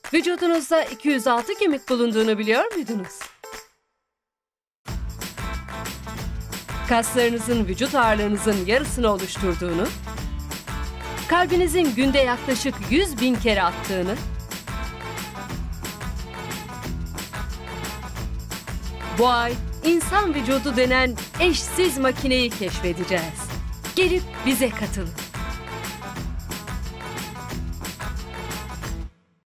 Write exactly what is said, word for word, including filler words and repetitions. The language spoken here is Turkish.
Vücudunuzda iki yüz altı kemik bulunduğunu biliyor muydunuz? Kaslarınızın vücut ağırlığınızın yarısını oluşturduğunu, kalbinizin günde yaklaşık yüz bin kere attığını, bu ay insan vücudu denen eşsiz makineyi keşfedeceğiz. Gelip bize katılın.